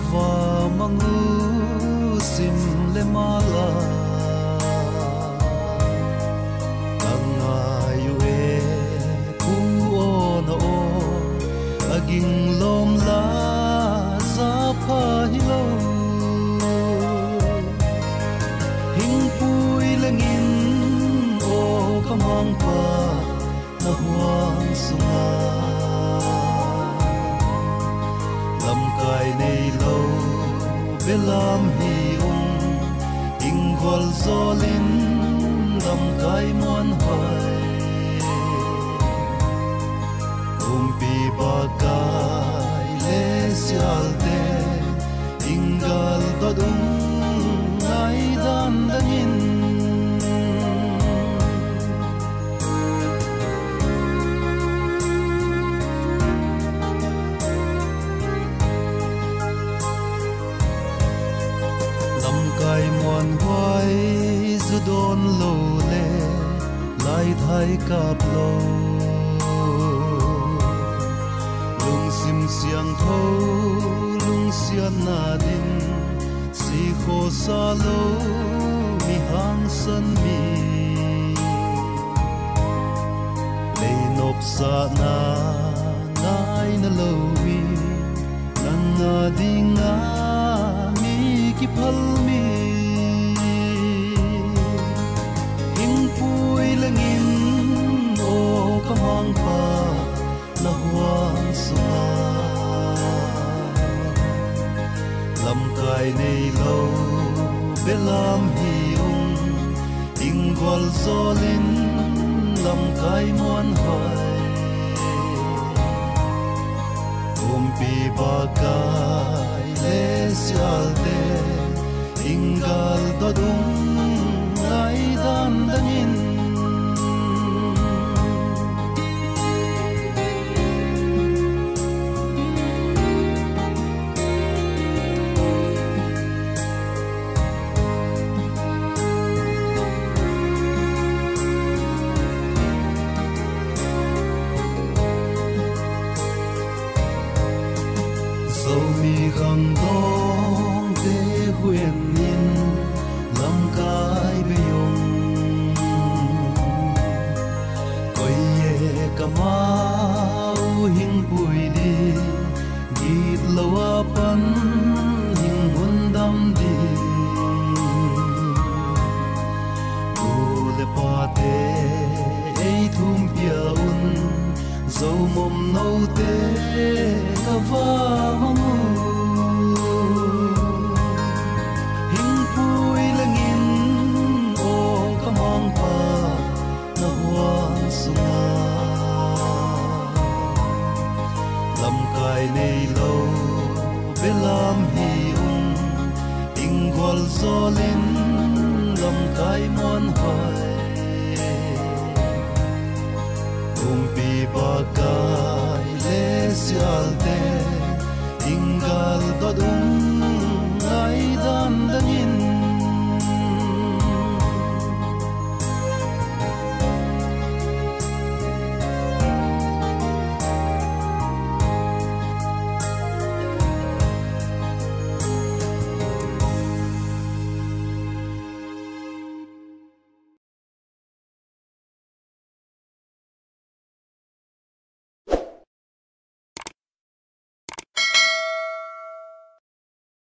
va mangu sim le mala angayu e pu ona o aging lom la za pha hilo hing pui lengin o kamang pa na huang sunga lam kai nei lo belam hi ing gol zolin lam kai mon hoi pi ba kai le sialte ingal dodum nai dan danin kai muan hoai zu don lo le lai thai kap lo lung sim siang tho lung sian na din si kho sa lo mi hang san mi le nop sa na nai na lo mi nan na dinga mi ki phal mi lengin o kamang pa na huang sunga lam kai nei lo belam hi ing gol zolin lam kai mon hoi pi ba kai le sialte ingal dodum nai dan danin khang dong te huyền in lam kai be yong koi ye kamau hing pui di git lawa pan hing hun dam di le pa te ei thum pia un zo mom no te ka va mamu lam kai nei lo belam hi ing gol zolin lam kai mon hoi pi ba kai le sialte ingal dodum